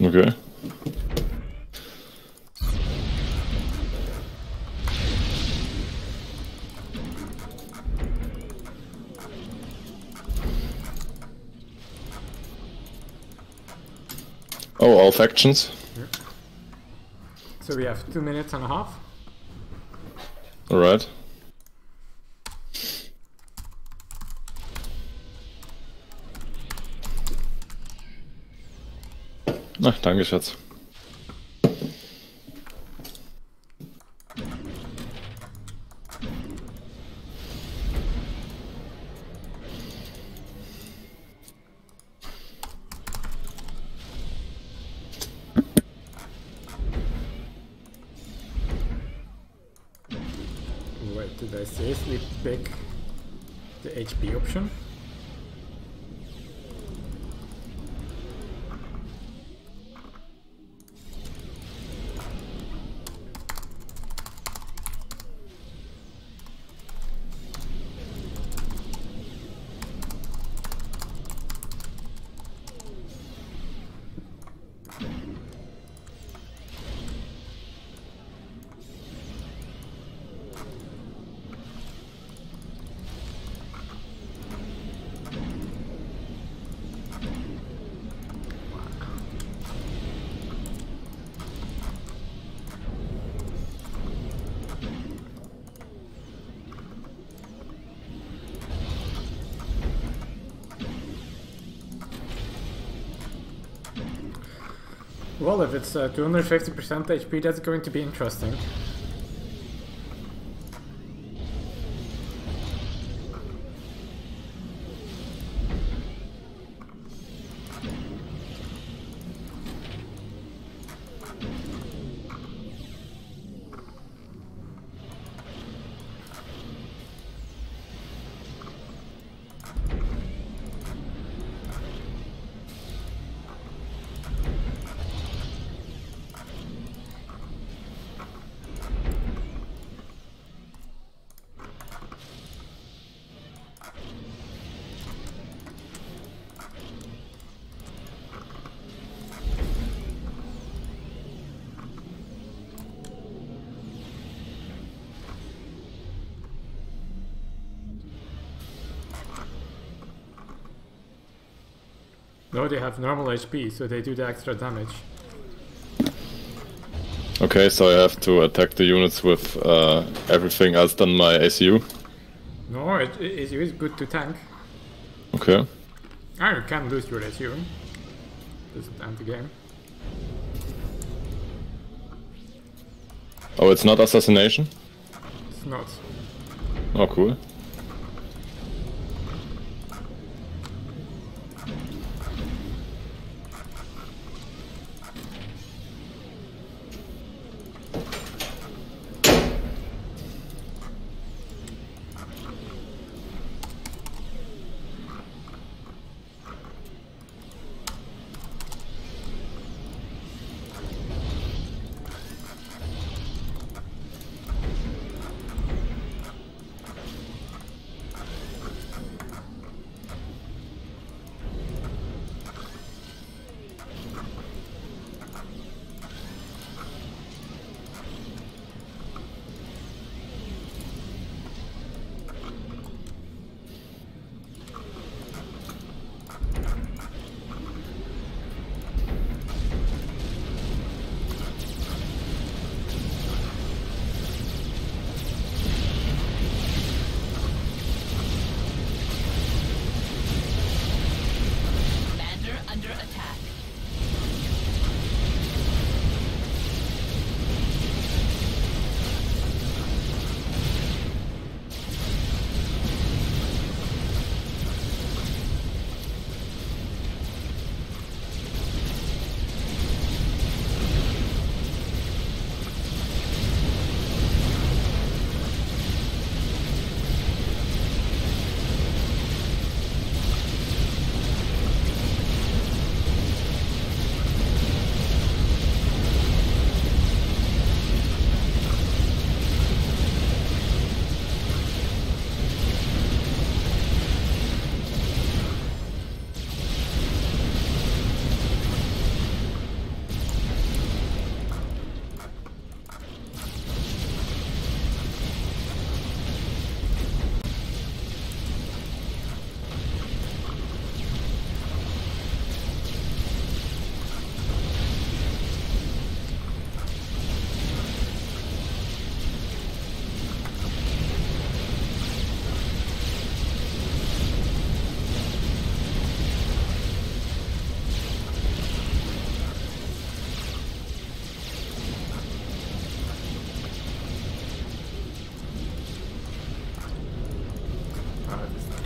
Okay. Oh, all factions? Yeah. So we have 2 minutes and a half. Alright. Ach, danke, Schatz. Wait, did I seriously pick the HP option? Well, if it's 250% HP, that's going to be interesting. No, they have normal HP, so they do the extra damage. Okay, so I have to attack the units with everything else than my ACU? No, ACU is good to tank. Okay. And you can lose your ACU. Doesn't end the game. Oh, it's not assassination? It's not. Oh, cool.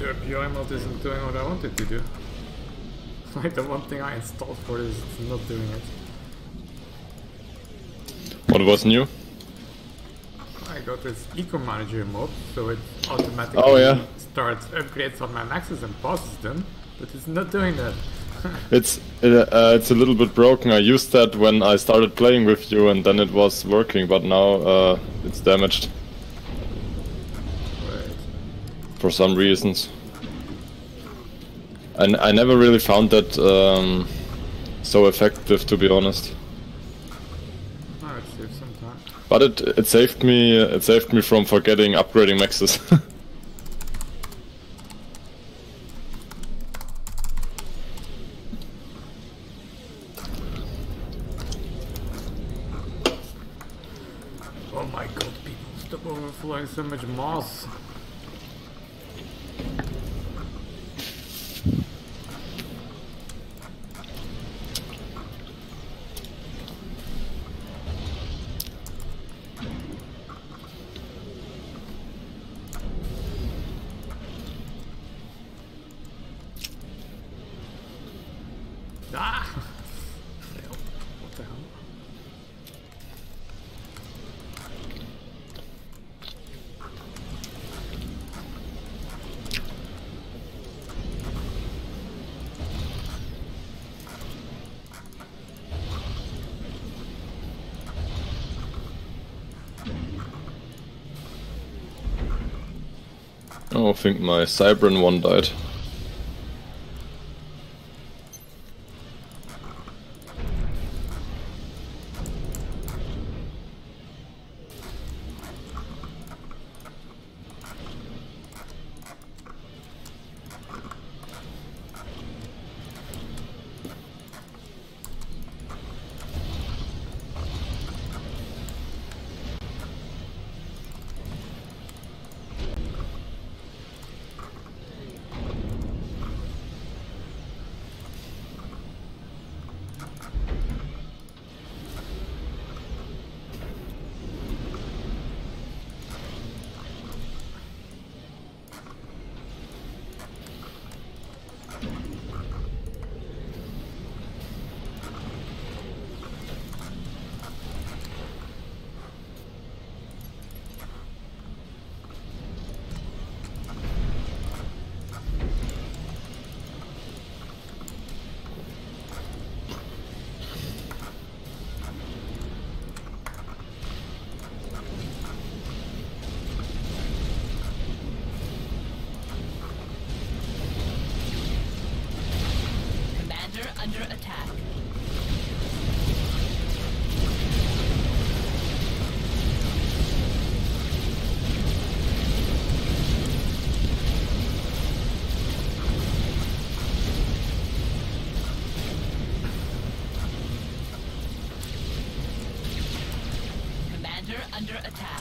The UI mode isn't doing what I wanted to do. Like the one thing I installed for this is not doing it. What was new? I got this Eco Manager mode, so it automatically starts upgrades on my maxes and pauses them, but it's not doing that. It's a little bit broken. I used that when I started playing with you, and then it was working, but now it's damaged. Right. For some reasons. And I never really found that so effective, to be honest. Oh, it saves some time. But it saved me from forgetting upgrading maxes. Oh my god, people, stop overflowing so much moss. Ah! What the hell? Oh, I think my Cybran one died. Under attack. Commander under attack.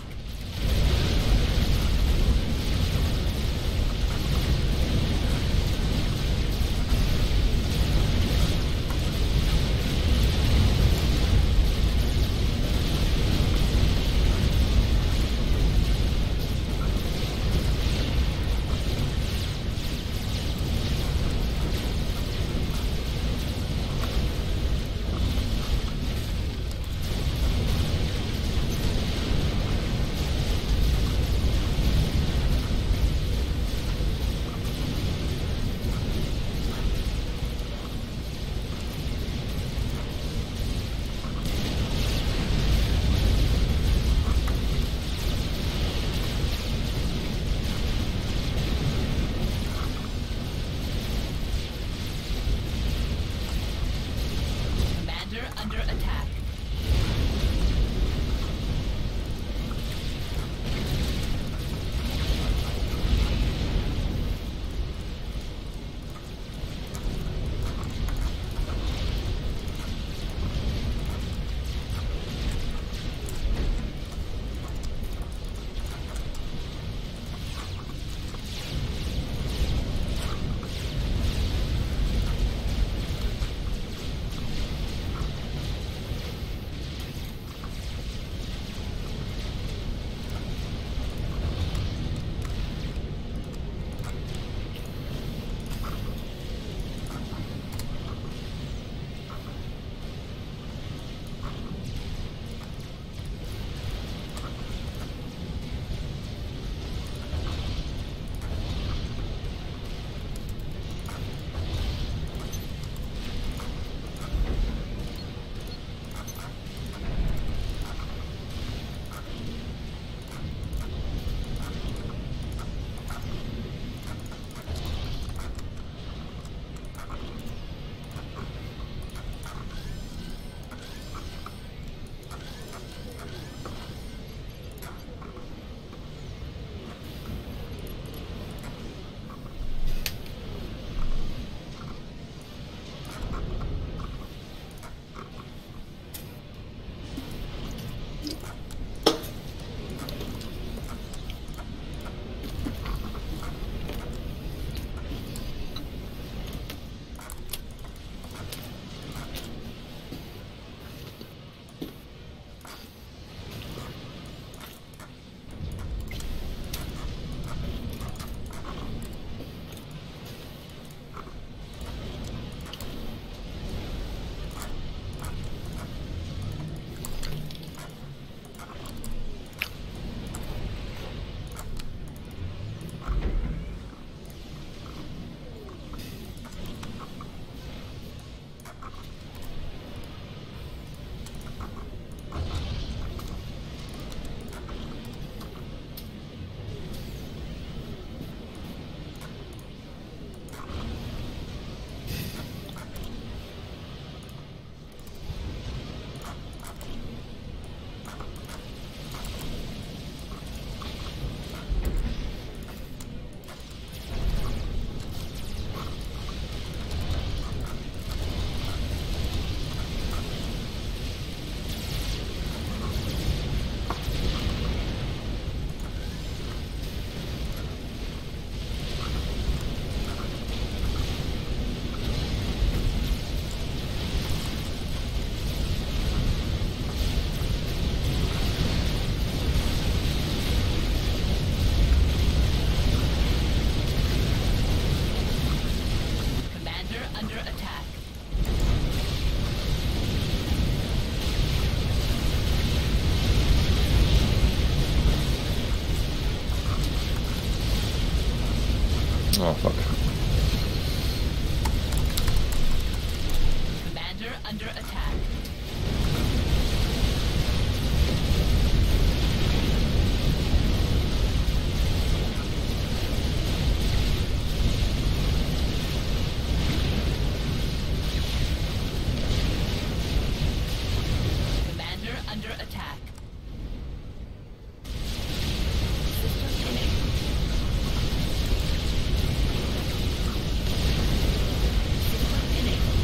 Under attack. Oh fuck. Commander under attack. Commander under attack. System enabled. System enabled.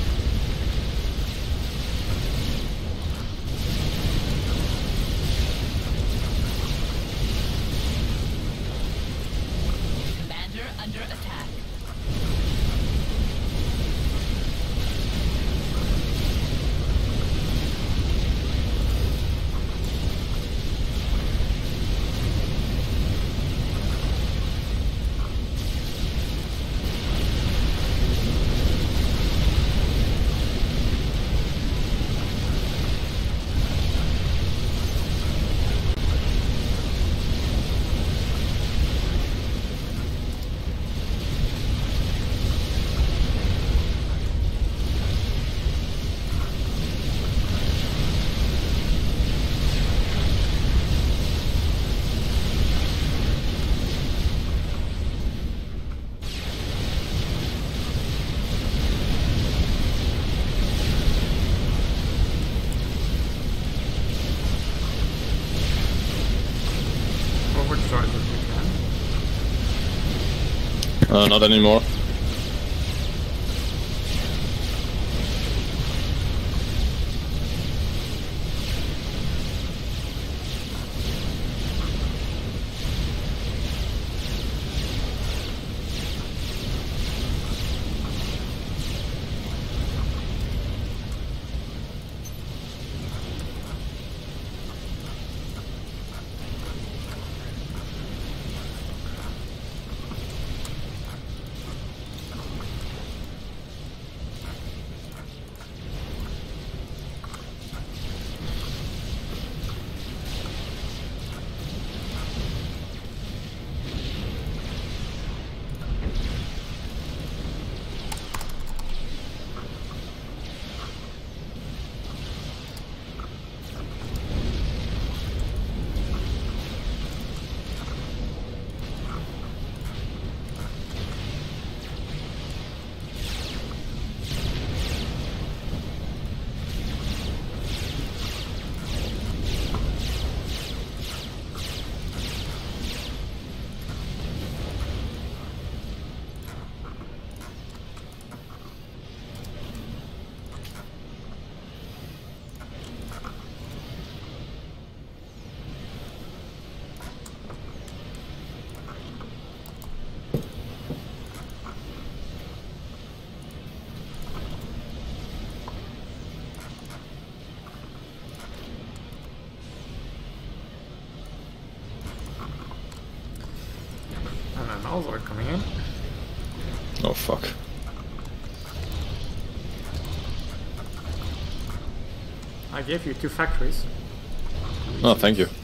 Commander under attack. Overcharge if you can. Not anymore. And then Malzor coming in. Oh fuck. I gave you 2 factories. Oh, thank you.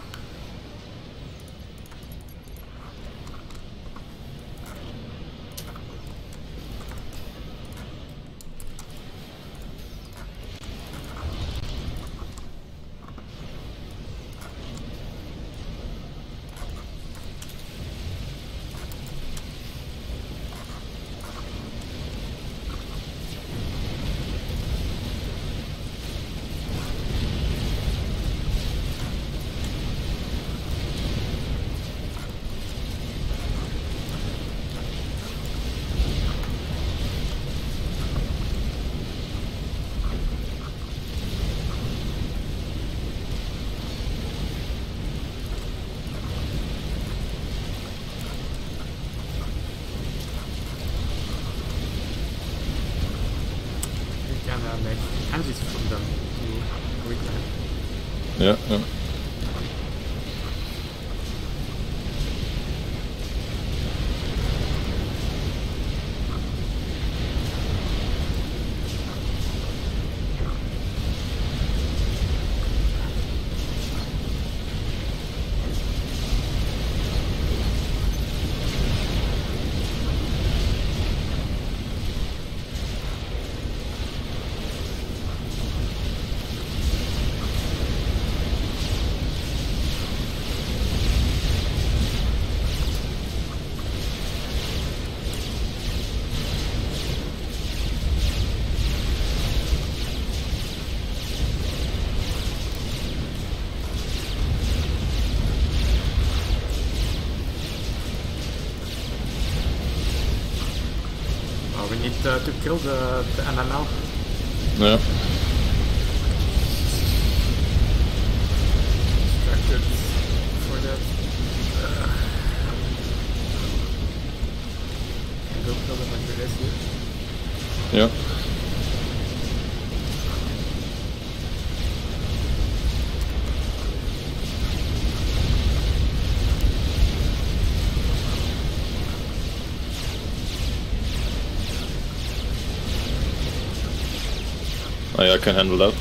Make antis from them to reclaim. Yeah, yeah. to kill the NML. Yeah. Distracted for that. Can go kill them after this here. Yeah. Oh, yeah, I can handle that.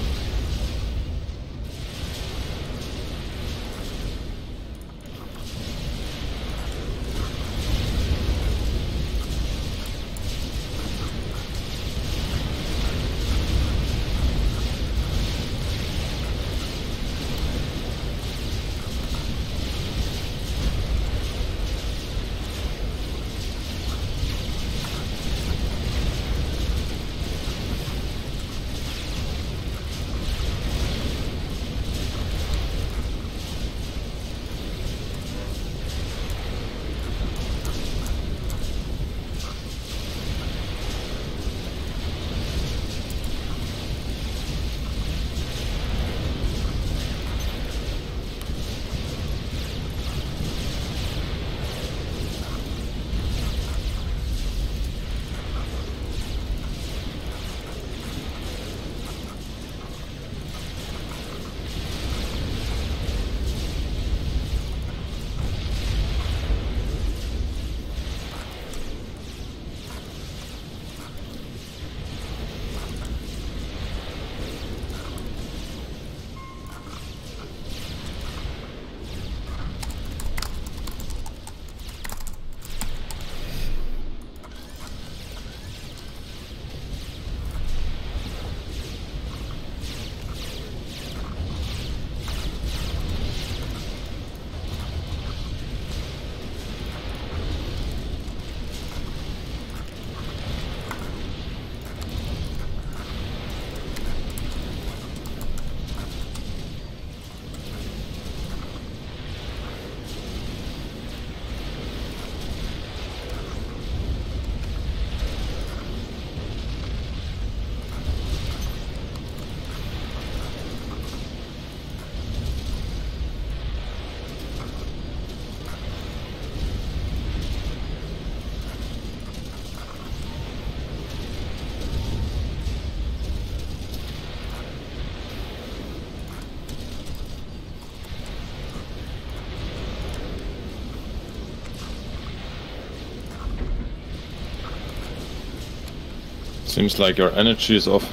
Seems like your energy is off.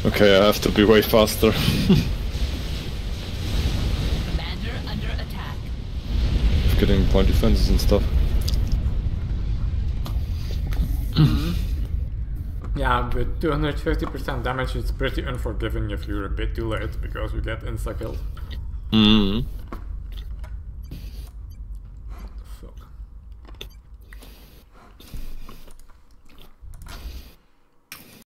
Okay, I have to be way faster. Commander under attack. Getting point defenses and stuff. Yeah, with 250% damage, it's pretty unforgiving if you're a bit too late because you get insta-killed. Mm-hmm.